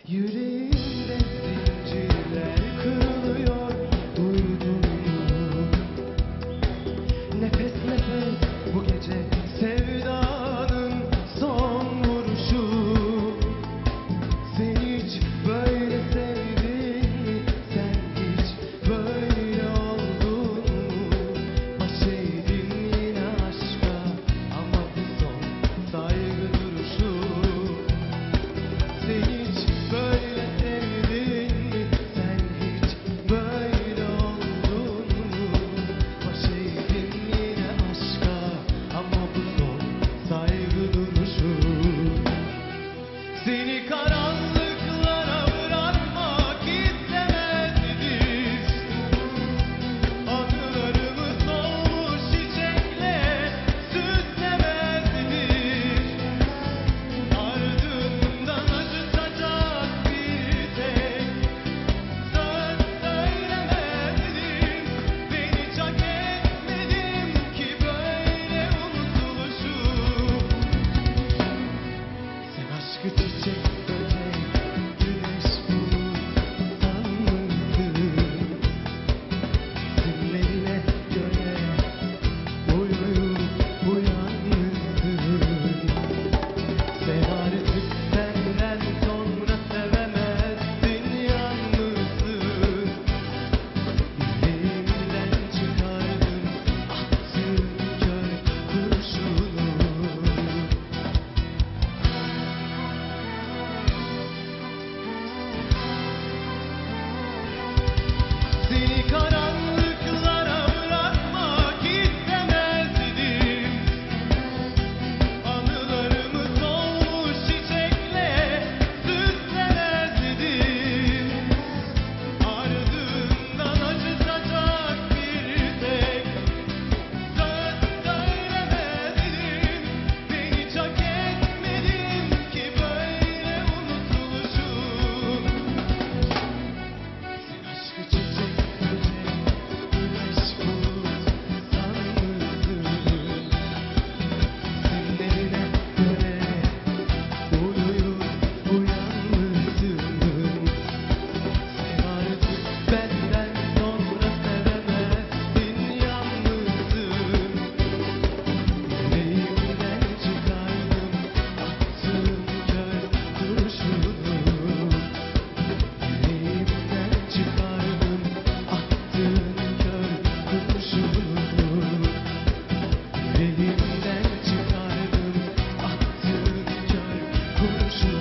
Yüreğimde zincirler kırılıyor, duydun mu? Nefes nefes bu gece sevdanın son vuruşu. Sen hiç böyle sevdin mi? Sen hiç böyle oldun mu? Baş eğdin yine aşka ama bu son saygı duruşu. Sen hiç böyle sevdin mi? Sen hiç böyle oldun mu? Baş eğdin yine aşka ama bu son saygı duruşu. Seni karanlıklara bırakmak istemezdik. Anılarımı solmuş çiçekle süslemezdik. Ardından acıtacak bir tek söz söylemezdim. Ben hiç hak etmedim ki böyle unutuluşu. Sen aşkı çiçek, böcek, güneş, bulut sanmışsın. Resimlerine göre uyuyup uyanmışsın. Sev artık, senden sonra sevemezdin, yalnızsın. Yüreğimden çıkardın, attın kör kurşunu. Seni karanlıklara bırakmak istemezdim. Anılarımı solmuş çiçekle süslemezdim. Ardından acıtacak bir tek söz söylemezdim. Ben hiç hak etmedim ki böyle unutuluşu. Sen aşkı çiçek, böcek, güneş, bulut sanmışsın. Resimlerine göre uyuyup uyanmışsın. Sev artık, benden sonra sevemezdin, yalnızsın. Yüreğimden çıkardım, attığın kör kurşunu. Yüreğimden çıkardım, attığın kör kurşunu. Yüreğimden çıkardım, attığın kör kurşunu.